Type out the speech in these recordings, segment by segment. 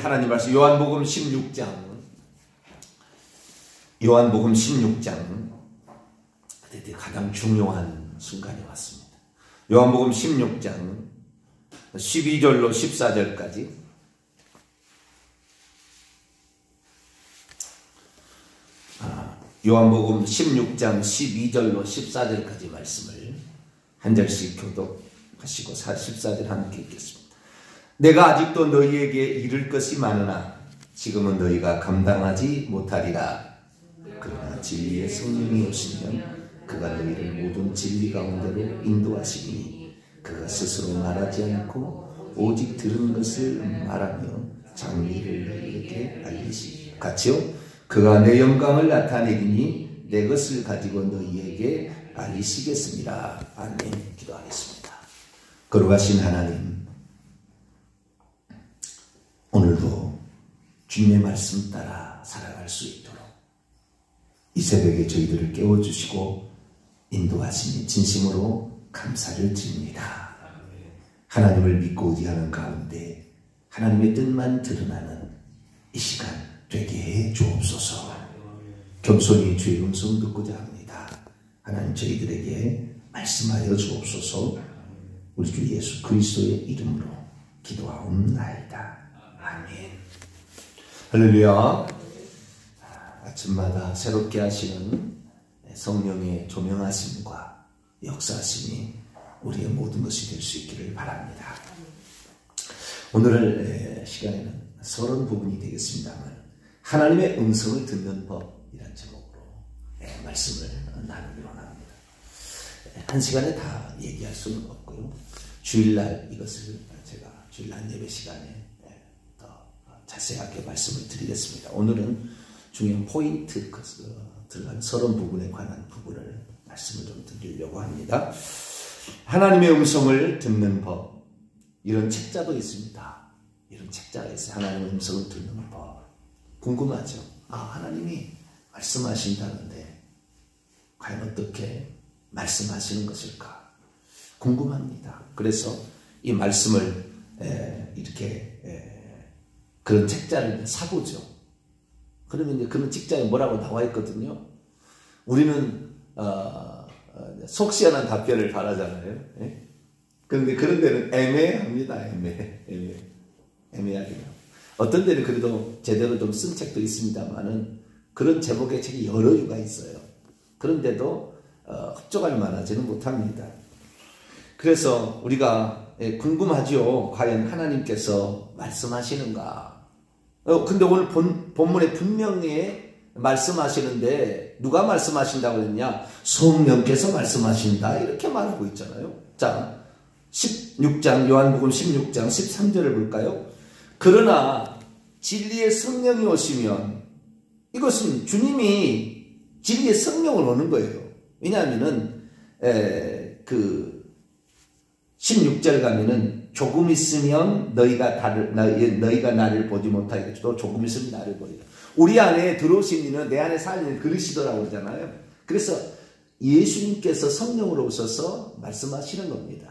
하나님 말씀 요한복음 16장 가장 중요한 순간이 왔습니다. 요한복음 16장 12절로 14절까지 요한복음 16장 12절로 14절까지 말씀을 한 절씩 교독하시고 14절 함께 읽겠습니다. 내가 아직도 너희에게 이를 것이 많으나 지금은 너희가 감당하지 못하리라. 그러나 진리의 성령이 오시면 그가 너희를 모든 진리 가운데로 인도하시니 그가 스스로 말하지 않고 오직 들은 것을 말하며 장미를 너희에게 알리시니 같이요. 그가 내 영광을 나타내리니 내 것을 가지고 너희에게 알리시겠습니다. 아멘. 기도하겠습니다. 거룩하신 하나님, 오늘도 주님의 말씀 따라 살아갈 수 있도록 이 새벽에 저희들을 깨워주시고 인도하시니 진심으로 감사를 드립니다. 하나님을 믿고 의지하는 가운데 하나님의 뜻만 드러나는 이 시간 되게 해 주옵소서. 겸손히 주의 음성 듣고자 합니다. 하나님 저희들에게 말씀하여 주옵소서. 우리 주 예수 그리스도의 이름으로 기도하옵나이다. 아멘. 할렐루야. 아침마다 새롭게 하시는 성령의 조명하심과 역사하심이 우리의 모든 것이 될 수 있기를 바랍니다. 오늘 시간에는 서론 부분이 되겠습니다만 하나님의 음성을 듣는 법이라는 제목으로 말씀을 나누기로 합니다. 한 시간에 다 얘기할 수는 없고요. 주일날 이것을 제가 주일날 예배 시간에 더 자세하게 말씀을 드리겠습니다. 오늘은 중요한 포인트 들어간 서론 부분에 관한 부분을 말씀을 좀 드리려고 합니다. 하나님의 음성을 듣는 법, 이런 책자도 있습니다. 이런 책자가 있어요. 하나님의 음성을 듣는 법. 궁금하죠? 하나님이 말씀하신다는데 과연 어떻게 말씀하시는 것일까? 궁금합니다. 그래서 이 말씀을 이렇게 그런 책자를 사보죠. 그러면 이제 그런 책자에 뭐라고 나와 있거든요. 우리는 속 시원한 답변을 바라잖아요. 그런데 그런 데는 애매합니다. 애매하게요. 어떤 데는 그래도 제대로 좀 쓴 책도 있습니다만은 그런 제목의 책이 여러 유가 있어요. 그런데도 흡족할 만하지는 못합니다. 그래서 우리가 궁금하죠. 과연 하나님께서 말씀하시는가? 근데 오늘 본문에 분명히 말씀하시는데 누가 말씀하신다고 했냐? 성령께서 말씀하신다 이렇게 말하고 있잖아요. 자, 16장 요한복음 16장 13절을 볼까요? 그러나 진리의 성령이 오시면, 이것은 주님이 진리의 성령을 오는 거예요. 왜냐하면은 그 16절 가면은 조금 있으면 너희가 나를 보지 못하겠지도 조금 있으면 나를 보리라. 우리 안에 들어오신 이는 내 안에 살리는 그리시도라고 그러잖아요. 그래서 예수님께서 성령으로 오셔서 말씀하시는 겁니다.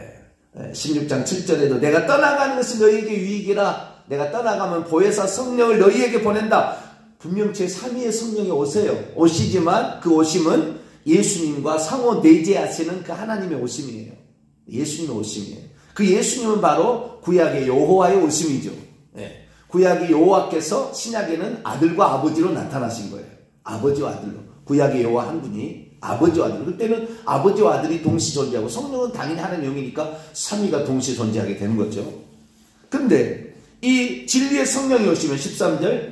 16장 7절에도 내가 떠나가는 것은 너희에게 유익이라. 내가 떠나가면 보혜사 성령을 너희에게 보낸다. 분명 제3위의 성령이 오시지만 그 오심은 예수님과 상호 내재하시는 그 하나님의 오심이에요. 예수님의 오심이에요. 그 예수님은 바로 구약의 여호와의 오심이죠. 구약의 여호와께서 신약에는 아들과 아버지로 나타나신 거예요. 아버지와 아들로. 구약의 여호와 한 분이 아버지와 아들. 그때는 아버지와 아들이 동시 존재하고 성령은 당연히 하나님 영이니까 삼위가 동시 존재하게 되는 거죠. 근데 이 진리의 성령이 오시면 13절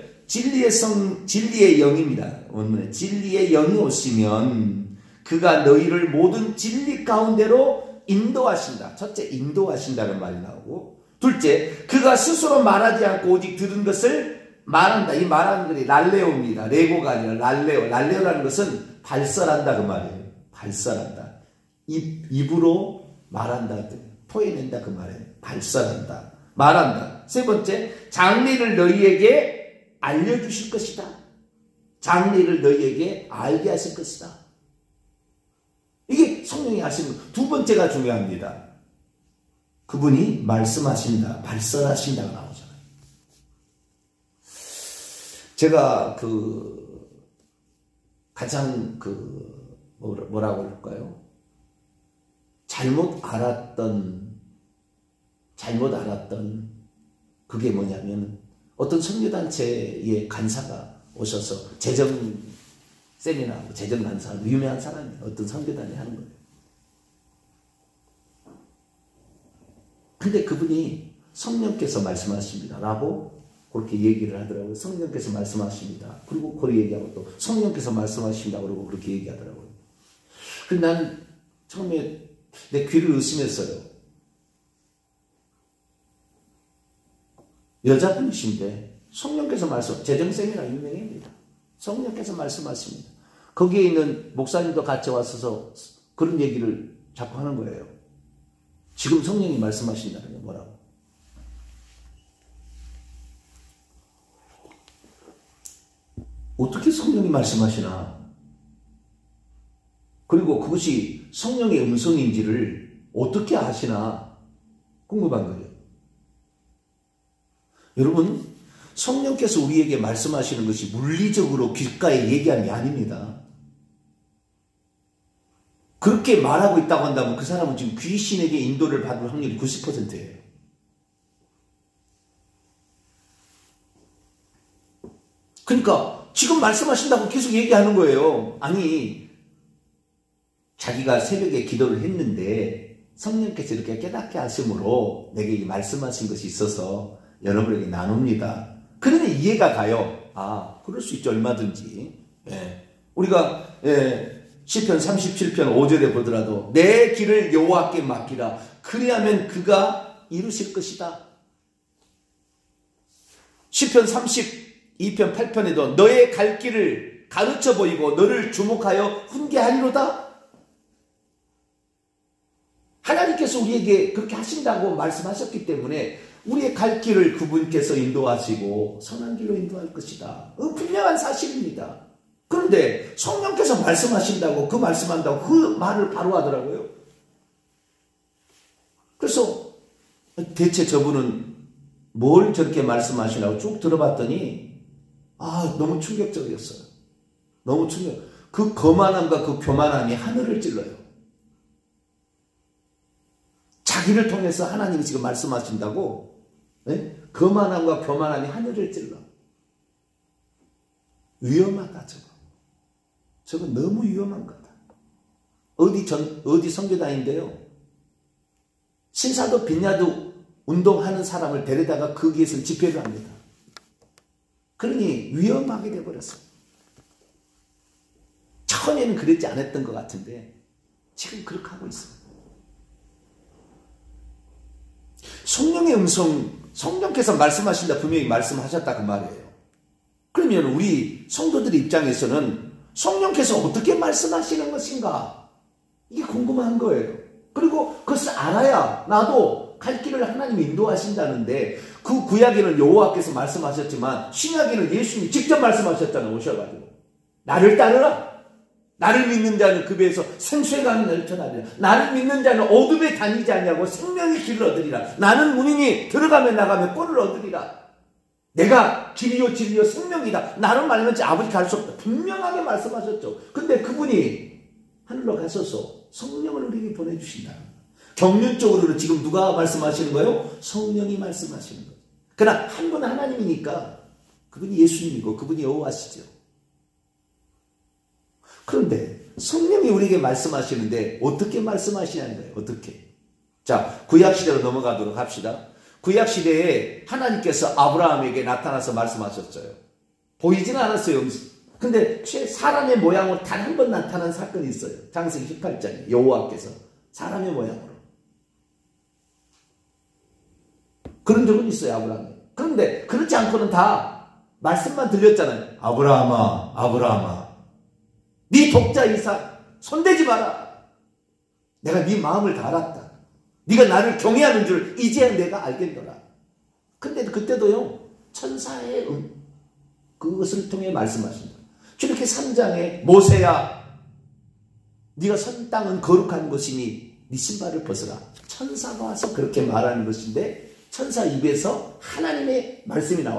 진리의 영입니다. 원문에 진리의 영이 오시면 그가 너희를 모든 진리 가운데로 인도하신다. 첫째, 인도하신다는 말이 나오고, 둘째, 그가 스스로 말하지 않고 오직 들은 것을 말한다. 이 말하는 것이 랄레오입니다. 레고가 아니라 랄레오. 랄레오라는 것은 발설한다 그 말이에요. 발설한다. 입으로 말한다. 토해낸다 그 말이에요. 발설한다. 말한다. 세 번째, 장리를 너희에게 알려주실 것이다. 장리를 너희에게 알게 하실 것이다. 이게 성령이 하시는 것. 두 번째가 중요합니다. 그분이 말씀하신다, 발설하신다가 나오잖아요. 제가 가장 뭐라고 할까요? 잘못 알았던 그게 뭐냐면 어떤 선교단체의 간사가 오셔서 재정 세미나, 재정 간사, 유명한 사람이 어떤 선교단이 하는 거예요. 근데 그분이 성령께서 말씀하십니다 라고 그렇게 얘기를 하더라고요. 성령께서 말씀하십니다. 그리고 그렇게 얘기하고 또 성령께서 말씀하십니다 그러고 그렇게 얘기하더라고요. 근데 난 처음에 내 귀를 의심했어요. 여자분이신데 성령께서 재정세미나 유명합니다. 성령께서 말씀하십니다. 거기에 있는 목사님도 같이 와서 그런 얘기를 자꾸 하는 거예요. 지금 성령이 말씀하신다는 게 뭐라고? 어떻게 성령이 말씀하시나? 그리고 그것이 성령의 음성인지를 어떻게 아시나? 궁금한 거예요. 여러분, 성령께서 우리에게 말씀하시는 것이 물리적으로 귓가에 얘기하는 게 아닙니다. 그렇게 말하고 있다고 한다면 그 사람은 지금 귀신에게 인도를 받을 확률이 90%예요. 그러니까 지금 말씀하신다고 계속 얘기하는 거예요. 아니, 자기가 새벽에 기도를 했는데 성령께서 이렇게 깨닫게 하심으로 내게 말씀하신 것이 있어서 여러분에게 나눕니다. 그러면 이해가 가요. 아, 그럴 수 있죠. 얼마든지. 우리가 시편 37편 5절에 보더라도 내 길을 여호와께 맡기라. 그리하면 그가 이루실 것이다. 시편 32편 8편에도 너의 갈 길을 가르쳐 보이고 너를 주목하여 훈계하리로다. 하나님께서 우리에게 그렇게 하신다고 말씀하셨기 때문에 우리의 갈 길을 그분께서 인도하시고 선한 길로 인도할 것이다. 분명한 사실입니다. 그런데 성령께서 말씀하신다고 그 말씀한다고 그 말을 바로 하더라고요. 그래서 대체 저분은 뭘 저렇게 말씀하시나고 쭉 들어봤더니 너무 충격적이었어요. 너무 그 거만함과 그 교만함이 하늘을 찔러요. 자기를 통해서 하나님이 지금 말씀하신다고 거만함과 교만함이 하늘을 찔러. 위험하다 저거 너무 위험한 거다. 어디 선교단인데요. 신사도 빈야도 운동하는 사람을 데려다가 거기에서 집회를 합니다. 그러니 위험하게 돼버렸어요. 처음에는 그랬지 않았던 것 같은데 지금 그렇게 하고 있어요. 성령의 음성, 성령께서 말씀하신다 분명히 말씀하셨다 그 말이에요. 그러면 우리 성도들의 입장에서는 성령께서 어떻게 말씀하시는 것인가? 이게 궁금한 거예요. 그리고 그것을 알아야 나도 갈 길을 하나님이 인도하신다는데 그 구약에는 여호와께서 말씀하셨지만 신약에는 예수님이 직접 말씀하셨잖아요. 오셔가지고 나를 따르라. 나를 믿는 자는 그 배에서 생수의 강이 넘쳐나리라. 나를 믿는 자는 어둠에 다니지 않냐고 생명의 길을 얻으리라. 나는 문이니 들어가면 나가면 꼴을 얻으리라. 내가 길이요 진리요 생명이다. 나는 말하면 아버지 갈 수 없다. 분명하게 말씀하셨죠. 근데 그분이 하늘로 가셔서 성령을 우리에게 보내주신다. 경륜적으로는 지금 누가 말씀하시는 거예요? 성령이 말씀하시는 거예요. 그러나 한 분은 하나님이니까 그분이 예수님이고 그분이 여호와시죠. 그런데 성령이 우리에게 말씀하시는데 어떻게 말씀하시냐는 거예요. 어떻게? 자, 구약시대로 넘어가도록 합시다. 구약시대에 하나님께서 아브라함에게 나타나서 말씀하셨어요. 보이지는 않았어요. 근데 사람의 모양으로 단 한 번 나타난 사건이 있어요. 창세기 18장에 여호와께서 사람의 모양으로. 그런 적은 있어요. 아브라함이. 그런데 그렇지 않고는 다 말씀만 들렸잖아요. 아브라함아 아브라함아 네 독자 이삭 손대지 마라. 내가 네 마음을 다 알았다. 네가 나를 경외하는 줄 이제야 내가 알겠노라. 근데 그때도요 천사의 그것을 통해 말씀하신다. 이렇게 3장에 모세야 네가 선 땅은 거룩한 것이니 네 신발을 벗어라. 천사가 와서 그렇게 말하는 것인데 천사 입에서 하나님의 말씀이 나왔어요.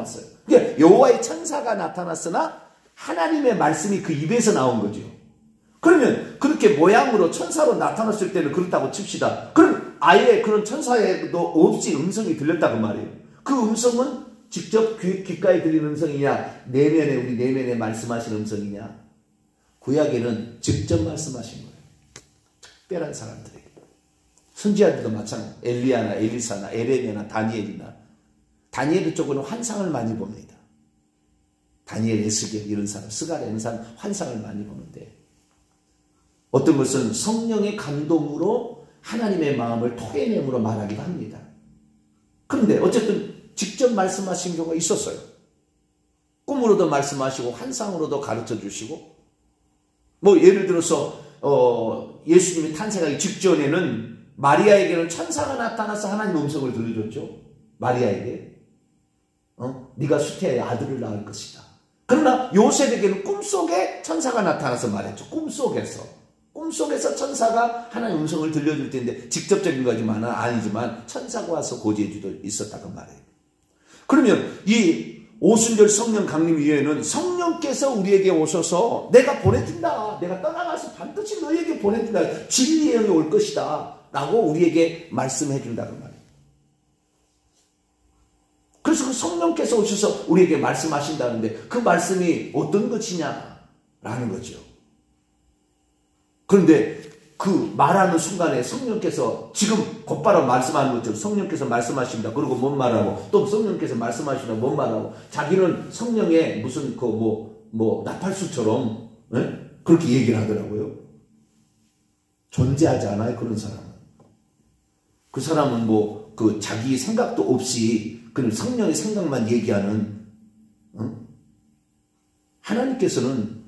그러니까 여호와의 천사가 나타났으나 하나님의 말씀이 그 입에서 나온 거죠. 그러면 그렇게 모양으로 천사로 나타났을 때는 그렇다고 칩시다. 그럼 아예 그런 천사에도 없이 음성이 들렸다고 말이에요. 그 음성은 직접 귓가에 들리는 음성이냐, 내면에 우리 내면에 말씀하시는 음성이냐. 구약에는 직접 말씀하신 거예요. 특별한 사람들에게. 선지자들도 마찬가지. 엘리야나 엘리사나 에레미야나 다니엘이나. 다니엘 쪽으로는 환상을 많이 봅니다. 다니엘, 에스겔 이런 사람, 스가랴 이런 사람 환상을 많이 보는데 어떤 것은 성령의 감동으로 하나님의 마음을 토해냄으로 말하기도 합니다. 그런데 어쨌든 직접 말씀하신 경우가 있었어요. 꿈으로도 말씀하시고 환상으로도 가르쳐 주시고 뭐 예를 들어서 예수님이 탄생하기 직전에는 마리아에게는 천사가 나타나서 하나님의 음성을 들려줬죠. 마리아에게 네가 수태의 아들을 낳을 것이다. 그러나 요셉에게는 꿈속에 천사가 나타나서 말했죠. 꿈속에서 천사가 하나님의 음성을 들려줄 텐데 직접적인 거지만 아니지만 천사가 와서 고지해 주도 있었다고 말해요. 그러면 이 오순절 성령 강림 이후에는 성령께서 우리에게 오셔서 내가 보내준다. 내가 떠나가서 반드시 너희에게 보내준다. 진리의 영이 올 것이다. 라고 우리에게 말씀해 준다고 말해요. 그래서 그 성령께서 오셔서 우리에게 말씀하신다는데 그 말씀이 어떤 것이냐라는 거죠. 그런데 그 말하는 순간에 성령께서 지금 곧바로 말씀하는 것처럼 성령께서 말씀하십니다. 그리고 뭔 말하고 또 성령께서 말씀하시다 뭔 말하고 자기는 성령의 무슨 나팔수처럼 그렇게 얘기를 하더라고요. 존재하지 않아요. 그런 사람은. 그 사람은 자기 생각도 없이 그냥 성령의 생각만 얘기하는 하나님께서는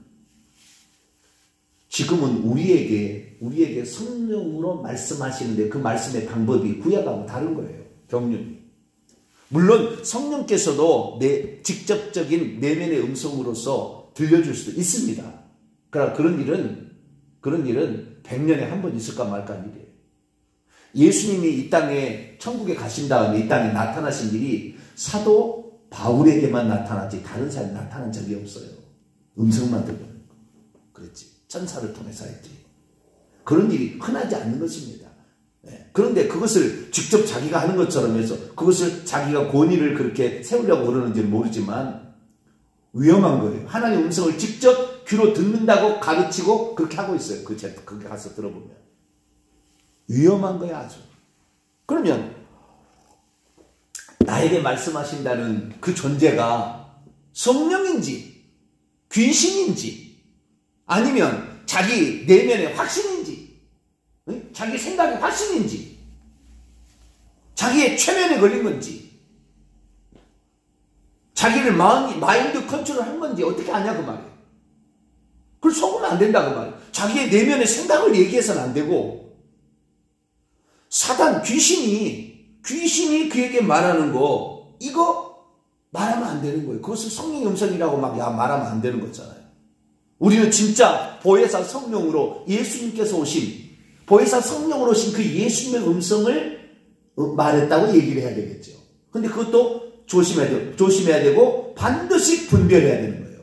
지금은 우리에게 성령으로 말씀하시는데 그 말씀의 방법이 구약하고 다른 거예요. 경륜이. 물론 성령께서도 직접적인 내면의 음성으로서 들려줄 수도 있습니다. 그러나 그런 일은 100년에 한 번 있을까 말까 한 일이에요. 예수님이 이 땅에 천국에 가신 다음에 이 땅에 나타나신 일이 사도 바울에게만 나타났지 다른 사람이 나타난 적이 없어요. 음성만 들려요. 그랬지. 천사를 통해서 했지. 그런 일이 흔하지 않는 것입니다. 그런데 그것을 직접 자기가 하는 것처럼 해서 그것을 자기가 권위를 그렇게 세우려고 그러는지는 모르지만 위험한 거예요. 하나님의 음성을 직접 귀로 듣는다고 가르치고 그렇게 하고 있어요. 거기 가서 들어보면. 위험한 거야 아주. 그러면 나에게 말씀하신다는 그 존재가 성령인지 귀신인지 아니면 자기 내면의 확신인지 자기 생각의 확신인지 자기의 최면에 걸린 건지 자기를 마인드 컨트롤 한 건지 어떻게 아냐 그 말이에요. 그걸 속으면 안 된다 그 말이에요. 자기의 내면의 생각을 얘기해서는 안 되고 사단 귀신이 그에게 말하는 거 이거 말하면 안 되는 거예요. 그것을 성령의 음성이라고 말하면 안 되는 거잖아요. 우리는 진짜 보혜사 성령으로 예수님께서 오신 보혜사 성령으로 오신 그 예수님의 음성을 말했다고 얘기를 해야 되겠죠. 근데 그것도 조심해야 되고 반드시 분별해야 되는 거예요.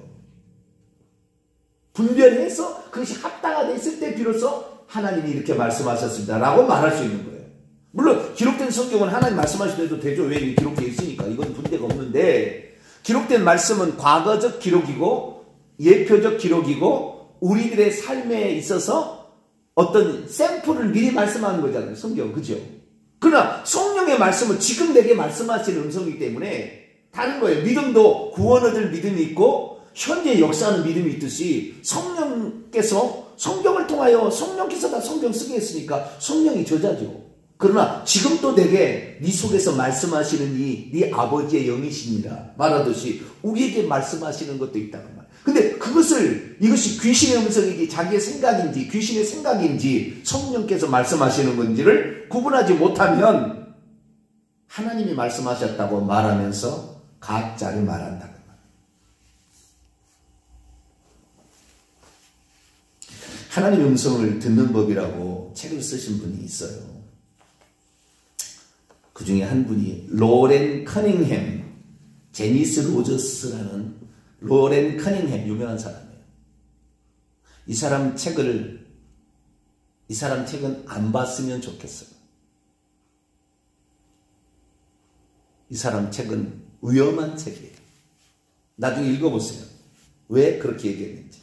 분별해서 그것이 합당화 됐을 때 비로소 하나님이 이렇게 말씀하셨습니다 라고 말할 수 있는 거예요. 물론 기록된 성경은 하나님 말씀하시더라도 되죠. 왜 기록되어 있으니까 이건 문제가 없는데 기록된 말씀은 과거적 기록이고 예표적 기록이고 우리들의 삶에 있어서 어떤 샘플을 미리 말씀하는 거잖아요. 성경 그죠? 그러나 성령의 말씀은 지금 내게 말씀하시는 음성이기 때문에 다른 거예요. 믿음도 구원 얻을 믿음이 있고 현재 역사하는 믿음이 있듯이 성령께서 성경을 통하여 성령께서 다 성경 쓰게 했으니까 성령이 저자죠. 그러나 지금 또 내게 네 속에서 말씀하시는 네 아버지의 영이시니라 말하듯이 우리에게 말씀하시는 것도 있다는 말. 근데 이것이 귀신의 음성인지 자기의 생각인지 귀신의 생각인지 성령께서 말씀하시는 건지를 구분하지 못하면 하나님이 말씀하셨다고 말하면서 가짜를 말한다는 말. 하나님의 음성을 듣는 법이라고 책을 쓰신 분이 있어요. 그 중에 한 분이 로렌 커닝햄 제니스 로저스라는 로렌 커닝햄 유명한 사람이에요. 이 사람 책은 안 봤으면 좋겠어요. 이 사람 책은 위험한 책이에요. 나중에 읽어보세요. 왜 그렇게 얘기했는지.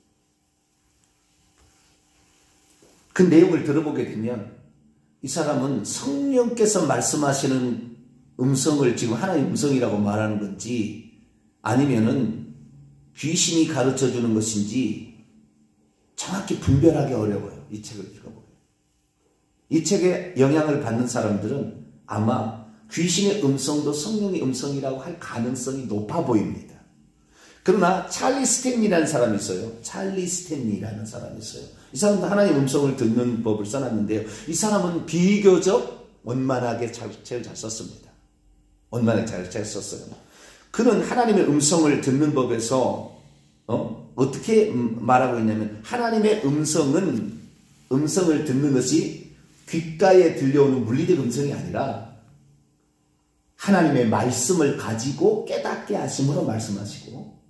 그 내용을 들어보게 되면 이 사람은 성령께서 말씀하시는 음성을 지금 하나의 음성이라고 말하는 건지 아니면은 귀신이 가르쳐 주는 것인지 정확히 분별하기 어려워요. 이 책을 읽어보면. 이 책에 영향을 받는 사람들은 아마 귀신의 음성도 성령의 음성이라고 할 가능성이 높아 보입니다. 그러나 찰리 스탠리라는 사람이 있어요. 찰리 스탠리라는 사람이 있어요. 이 사람도 하나님의 음성을 듣는 법을 써놨는데요. 이 사람은 비교적 원만하게 책을 잘 썼습니다. 원만하게 잘 썼어요. 그는 하나님의 음성을 듣는 법에서 어떻게 말하고 있냐면 하나님의 음성을 듣는 것이 귓가에 들려오는 물리적 음성이 아니라 하나님의 말씀을 가지고 깨닫게 하심으로 말씀하시고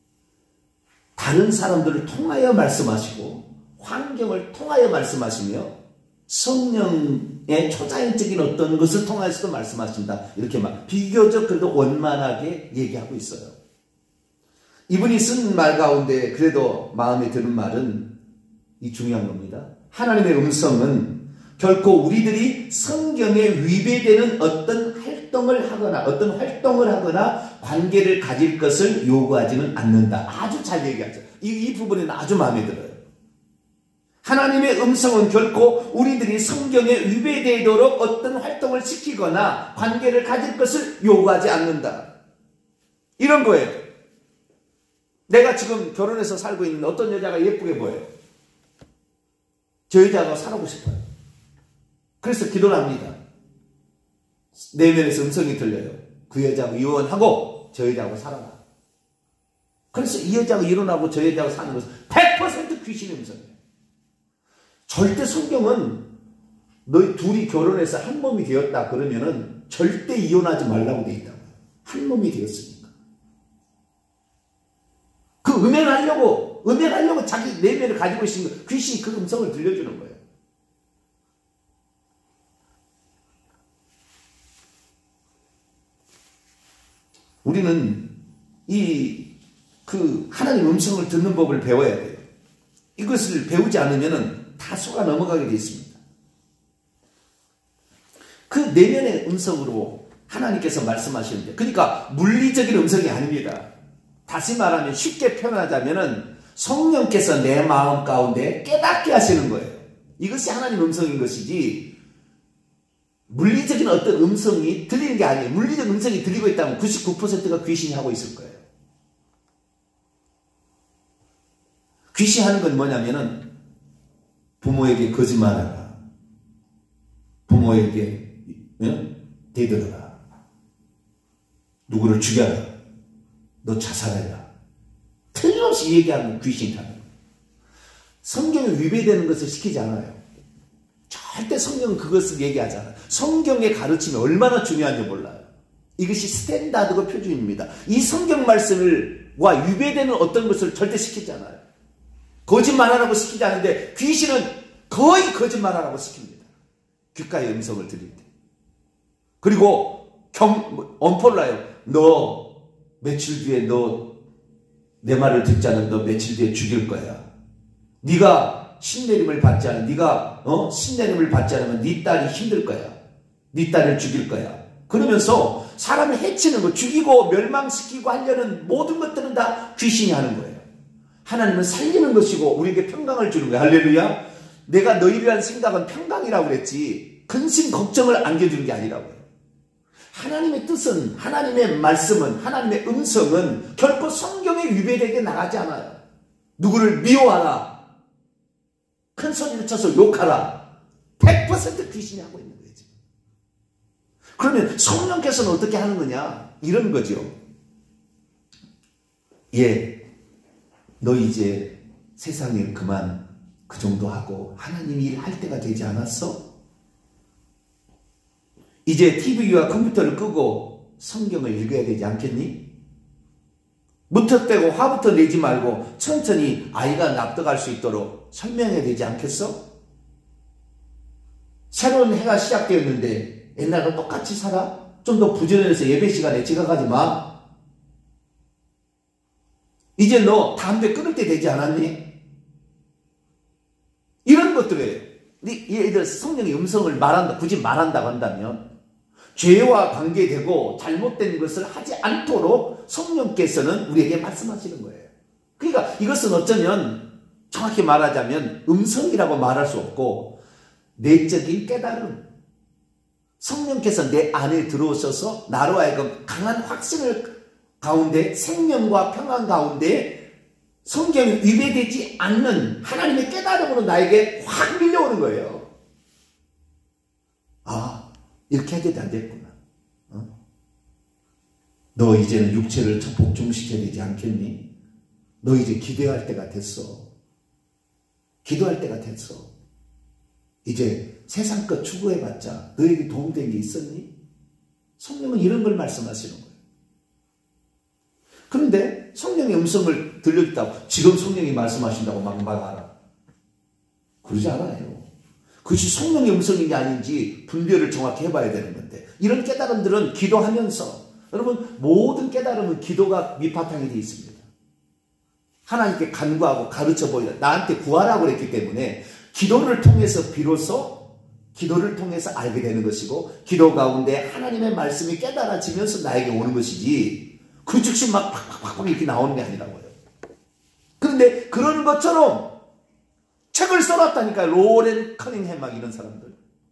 다른 사람들을 통하여 말씀하시고 환경을 통하여 말씀하시며 성령의 초자연적인 어떤 것을 통해서도 말씀하신다. 이렇게 비교적 그래도 원만하게 얘기하고 있어요. 이분이 쓴 말 가운데 그래도 마음에 드는 말은 이 중요한 겁니다. 하나님의 음성은 결코 우리들이 성경에 위배되는 어떤 활동을 하거나 관계를 가질 것을 요구하지는 않는다. 아주 잘 얘기하죠. 이 부분은 아주 마음에 들어요. 하나님의 음성은 결코 우리들이 성경에 위배되도록 어떤 활동을 시키거나 관계를 가질 것을 요구하지 않는다. 이런 거예요. 내가 지금 결혼해서 살고 있는 어떤 여자가 예쁘게 보여요. 저 여자하고 살아보고 싶어요. 그래서 기도를 합니다. 내면에서 음성이 들려요. 그 여자하고 이혼하고 저 여자하고 살아라. 그래서 이 여자하고 이혼하고 저 여자하고 사는 것은 100% 귀신의 음성이에요. 절대 성경은 너희 둘이 결혼해서 한 몸이 되었다 그러면은 절대 이혼하지 말라고 돼 있다고요. 한 몸이 되었으니까. 그 음행하려고 자기 내면을 가지고 있는 거 귀신이 그 음성을 들려주는 거예요. 우리는 하나님 음성을 듣는 법을 배워야 돼요. 이것을 배우지 않으면은 다 속아 넘어가게 되어 있습니다. 그 내면의 음성으로 하나님께서 말씀하시는데, 그러니까 물리적인 음성이 아닙니다. 다시 말하면 쉽게 표현하자면은 성령께서 내 마음 가운데 깨닫게 하시는 거예요. 이것이 하나님 음성인 것이지 물리적인 어떤 음성이 들리는 게 아니에요. 물리적 음성이 들리고 있다면 99%가 귀신이 하고 있을 거예요. 귀신이 하는 건 뭐냐면은 부모에게 거짓말하라. 부모에게 대들어라. 누구를 죽여라. 너 자살해라. 틀림없이 얘기하는 귀신이 하는 거예요. 성경에 위배되는 것을 시키지 않아요. 절대 성경은 그것을 얘기하지 않아요. 성경의 가르침이 얼마나 중요한지 몰라요. 이것이 스탠다드고 표준입니다. 이 성경 말씀과 위배되는 어떤 것을 절대 시키지 않아요. 거짓말하라고 시키지 않는데 귀신은 거의 거짓말하라고 시킵니다. 귓가의 음성을 들릴 때. 그리고 엄포를 놔요. 너 며칠 뒤에 너 내 말을 듣지 않으면 너 며칠 뒤에 죽일 거야. 네가 신내림을 받지 않으면 신내림을 받지 않으면 네 딸이 힘들 거야. 네 딸을 죽일 거야. 그러면서 사람을 해치는 거, 죽이고 멸망시키고 하려는 모든 것들은 다 귀신이 하는 거예요. 하나님은 살리는 것이고 우리에게 평강을 주는 거예요. 할렐루야. 내가 너희를 위한 생각은 평강이라고 그랬지 근심 걱정을 안겨주는 게 아니라고요. 하나님의 뜻은, 하나님의 말씀은, 하나님의 음성은 결코 성경에 위배되게 나가지 않아요. 누구를 미워하라, 큰 소리를 쳐서 욕하라, 100% 귀신이 하고 있는 거예요. 그러면 성령께서는 어떻게 하는 거냐? 이런 거죠. 너 이제 세상에 그만 그 정도 하고 하나님 일 할 때가 되지 않았어? 이제 TV와 컴퓨터를 끄고 성경을 읽어야 되지 않겠니? 무턱대고 화부터 내지 말고 천천히 아이가 납득할 수 있도록 설명해야 되지 않겠어? 새로운 해가 시작되었는데 옛날과 똑같이 살아? 좀 더 부지런해서 예배 시간에 지각하지 마. 이제 너 담배 끊을 때 되지 않았니? 이런 것들이에요. 예를 들어 성령의 음성을 말한다, 굳이 말한다고 한다면 죄와 관계되고 잘못된 것을 하지 않도록 성령께서는 우리에게 말씀하시는 거예요. 그러니까 이것은 어쩌면 정확히 말하자면 음성이라고 말할 수 없고 내적인 깨달음, 성령께서 내 안에 들어오셔서 나로 하여금 강한 확신을 가운데 생명과 평안 가운데 성경이 위배되지 않는 하나님의 깨달음으로 나에게 확 밀려오는 거예요. 아, 이렇게 해야 안 됐구나. 너 이제는 육체를 복종시켜야 되지 않겠니? 너 이제 기도할 때가 됐어. 기도할 때가 됐어. 이제 세상 것 추구해봤자 너에게 도움된 게 있었니? 성령은 이런 걸 말씀하시는 거예요. 그런데 성령의 음성을 들려줬다고 지금 성령이 말씀하신다고 막 말하라. 그러지 않아요. 그것이 성령의 음성인지 아닌지 분별을 정확히 해봐야 되는 건데 이런 깨달음들은 기도하면서 여러분 모든 깨달음은 기도가 밑바탕이 되어 있습니다. 하나님께 간구하고 가르쳐 보이다. 나한테 구하라고 그랬기 때문에 기도를 통해서 비로소 기도를 통해서 알게 되는 것이고 기도 가운데 하나님의 말씀이 깨달아지면서 나에게 오는 것이지 그 즉시 막 팍팍팍 이렇게 나오는 게 아니라고요. 그런데 그런 것처럼 책을 써놨다니까요. 로렌 커닝햄 막 이런 사람들.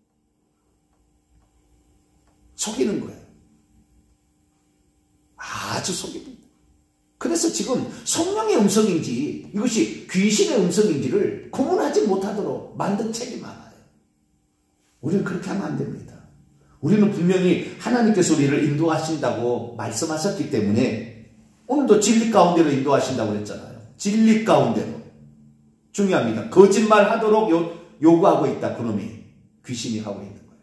속이는 거예요. 아주 속입니다. 그래서 지금 성령의 음성인지 이것이 귀신의 음성인지를 구분하지 못하도록 만든 책이 많아요. 우리는 그렇게 하면 안 됩니다. 우리는 분명히 하나님께서 우리를 인도하신다고 말씀하셨기 때문에 오늘도 진리 가운데로 인도하신다고 그랬잖아요. 진리 가운데로. 중요합니다. 거짓말 하도록 요구하고 있다. 그놈이 귀신이 하고 있는 거예요.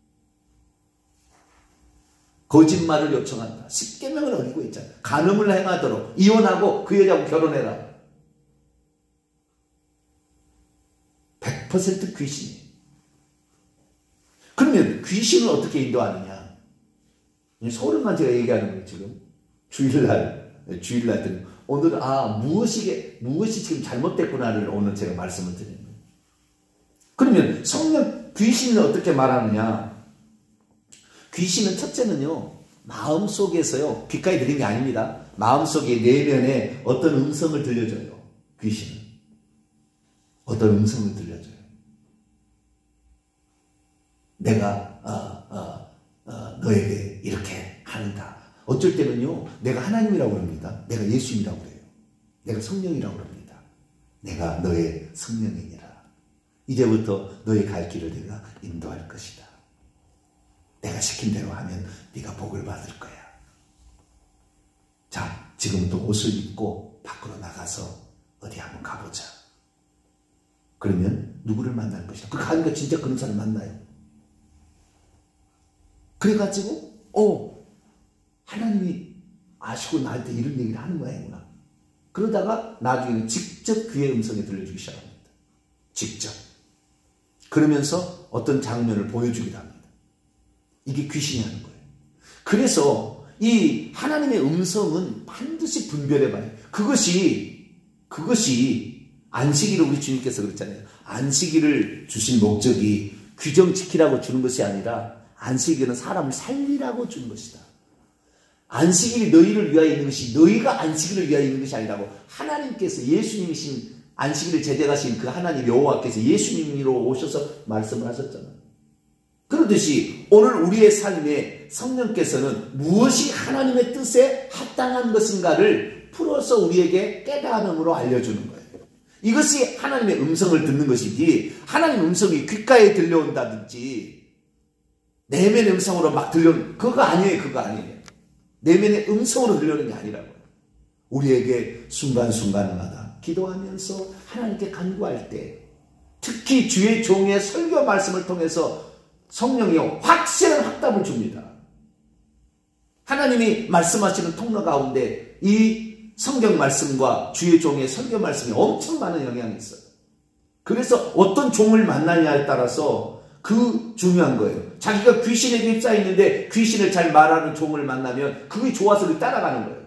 거짓말을 요청한다. 십계명을 어기고 있잖아요. 간음을 행하도록 이혼하고 그 여자하고 결혼해라. 100% 귀신이에요. 그러면 귀신을 어떻게 인도하느냐? 소름만 제가 얘기하는 거예요. 지금 주일날 때는 오늘은 무엇이 지금 잘못됐구나를 오늘 제가 말씀을 드리는 거예요. 그러면 성령 귀신은 어떻게 말하느냐? 귀신은 첫째는요, 마음속에서요, 귓가에 들린 게 아닙니다. 마음속에 내면에 어떤 음성을 들려줘요. 귀신은. 어떤 음성을 들려줘요. 내가 너에게 이렇게 한다. 어쩔 때는요, 내가 하나님이라고 합니다. 내가 예수님이라고 그래요. 내가 성령이라고 합니다. 내가 너의 성령이니라. 이제부터 너의 갈 길을 내가 인도할 것이다. 내가 시킨 대로 하면 네가 복을 받을 거야. 자, 지금부터 옷을 입고 밖으로 나가서 어디 한번 가보자. 그러면 누구를 만날 것이다. 그 가니까 진짜 그런 사람 만나요. 그래가지고 하나님이 아시고 나한테 이런 얘기를 하는 모양이구나. 그러다가 나중에는 직접 귀의 음성이 들려주기 시작합니다. 직접. 그러면서 어떤 장면을 보여주기도 합니다. 이게 귀신이 하는 거예요. 그래서 이 하나님의 음성은 반드시 분별해봐요. 그것이 안식일을 우리 주님께서 그랬잖아요. 안식일을 주신 목적이 규정 지키라고 주는 것이 아니라 안식일은 사람을 살리라고 주는 것이다. 안식일이 너희를 위하여 있는 것이 너희가 안식일을 위하여 있는 것이 아니라고 하나님께서 예수님이신 안식일을 제정하신 그 하나님 여호와께서 예수님으로 오셔서 말씀을 하셨잖아요. 그러듯이 오늘 우리의 삶에 성령께서는 무엇이 하나님의 뜻에 합당한 것인가를 풀어서 우리에게 깨달음으로 알려주는 거예요. 이것이 하나님의 음성을 듣는 것이지 하나님의 음성이 귓가에 들려온다든지 내면의 음성으로 막 들려오는 그거 아니에요. 내면의 음성으로 들려오는 게 아니라고요. 우리에게 순간순간마다 기도하면서 하나님께 간구할 때 특히 주의 종의 설교 말씀을 통해서 성령이 확실한 확답을 줍니다. 하나님이 말씀하시는 통로 가운데 이 성경 말씀과 주의 종의 설교 말씀이 엄청 많은 영향이 있어요. 그래서 어떤 종을 만나냐에 따라서 그 중요한 거예요. 자기가 귀신에게 휩싸였는데 귀신을 잘 말하는 종을 만나면 그게 좋아서 따라가는 거예요.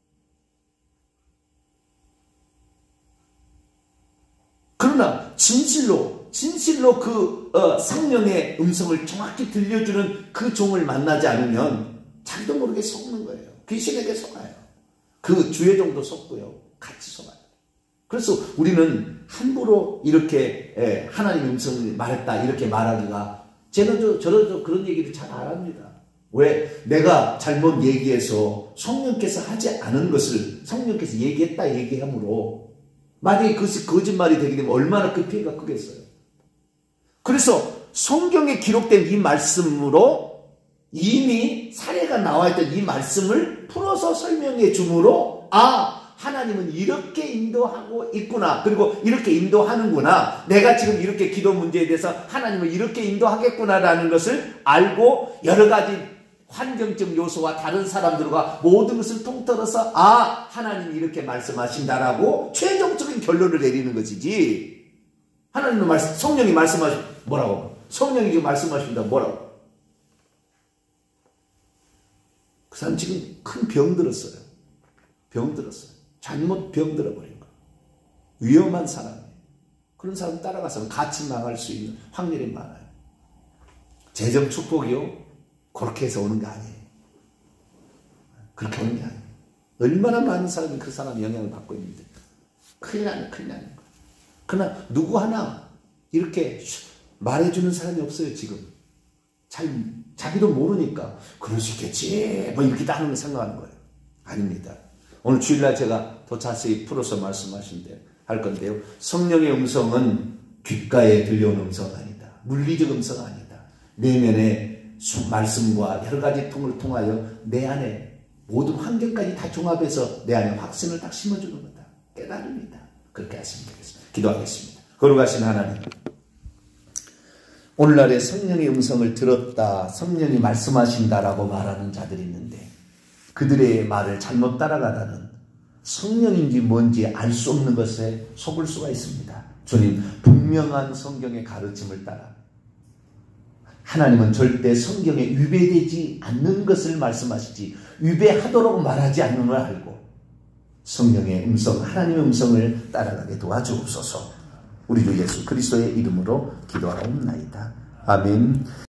그러나 진실로 그 성령의 음성을 정확히 들려주는 그 종을 만나지 않으면 자기도 모르게 속는 거예요. 귀신에게 속아요. 그 주의 종도 속고요. 같이 속아요. 그래서 우리는 함부로 이렇게 하나님의 음성을 말했다 이렇게 말하기가 저도 그런 얘기를 잘 안 합니다. 왜? 내가 잘못 얘기해서 성령께서 하지 않은 것을 성령께서 얘기했다 얘기함으로 만약에 그것이 거짓말이 되게 되면 얼마나 그 피해가 크겠어요. 그래서 성경에 기록된 이 말씀으로 이미 사례가 나와 있던 이 말씀을 풀어서 설명해 주므로 하나님은 이렇게 인도하고 있구나. 그리고 이렇게 인도하는구나. 내가 지금 이렇게 기도 문제에 대해서 하나님은 이렇게 인도하겠구나라는 것을 알고 여러 가지 환경적 요소와 다른 사람들과 모든 것을 통틀어서 하나님이 이렇게 말씀하신다라고 최종적인 결론을 내리는 것이지. 하나님은 성령이 뭐라고? 성령이 지금 말씀하신다 뭐라고? 그 사람 지금 큰 병 들었어요. 잘못 병들어 버린 거. 위험한 사람이에요. 그런 사람 따라가서는 같이 망할 수 있는 확률이 많아요. 재정 축복이요? 그렇게 해서 오는 게 아니에요. 그렇게 오는 게 아니에요. 얼마나 많은 사람이 그 사람의 영향을 받고 있는데 큰일 나는 거예요. 그러나 누구 하나 이렇게 말해주는 사람이 없어요. 지금 자기도 모르니까 그럴 수 있겠지 뭐 이렇게 하는 걸 생각하는 거예요. 아닙니다. 오늘 주일날 제가 더 자세히 풀어서 할 건데요. 성령의 음성은 귓가에 들려오는 음성은 아니다. 물리적 음성은 아니다. 내면의 말씀과 여러 가지 통을 통하여 내 안에 모든 환경까지 다 종합해서 내 안에 확신을 딱 심어주는 거다. 깨달음이다. 그렇게 하시면 되겠습니다. 기도하겠습니다. 거룩하신 하나님, 오늘날에 성령의 음성을 들었다, 성령이 말씀하신다라고 말하는 자들이 있는데 그들의 말을 잘못 따라가다는 성령인지 뭔지 알 수 없는 것에 속을 수가 있습니다. 주님, 분명한 성경의 가르침을 따라 하나님은 절대 성경에 위배되지 않는 것을 말씀하시지 위배하도록 말하지 않는 걸 알고 성령의 음성, 하나님의 음성을 따라가게 도와주옵소서. 우리 주 예수 그리스도의 이름으로 기도하옵나이다. 아멘.